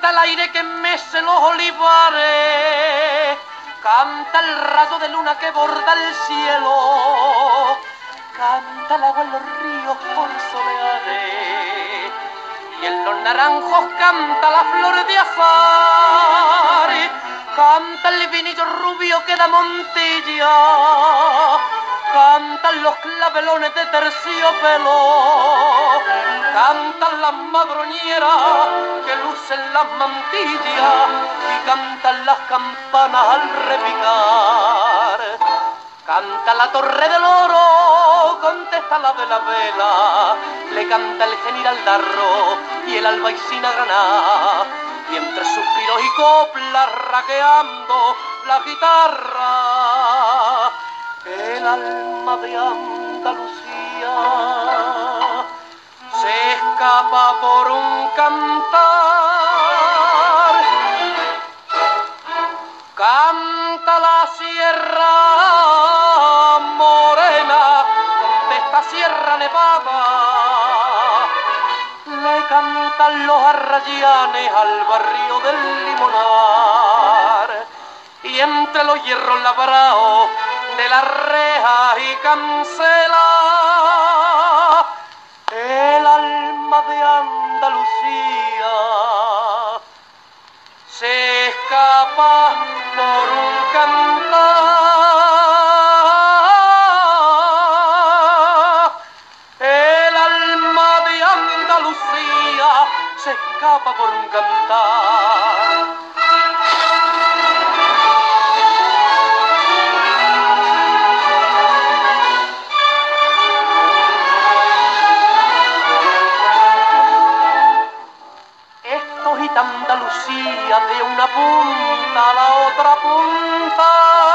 Canta el aire que mece los olivares, canta el rayo de luna que borda el cielo, canta el agua en los ríos por soleares, y en los naranjos canta la flor de azar, canta el vinillo rubio que da Montilla, cantan los clavelones de terciopelo, cantan las madroñeras que lucen las mantillas y cantan las campanas al repicar. Canta la torre del oro, contesta la de la vela, le canta el general Darro y el albaicín a Graná, y entre suspiros y coplas raqueando la guitarra, el alma de Andalucía se escapa por un cantar. Canta la sierra morena, contesta Sierra Nevada, le cantan los arrayanes al barrio del Limonar, y entre los hierros labrados de las rejas y cancelas, el alma de Andalucía se escapa por un cantar. El alma de Andalucía se escapa por un cantar. Andalucía de una punta a la otra punta.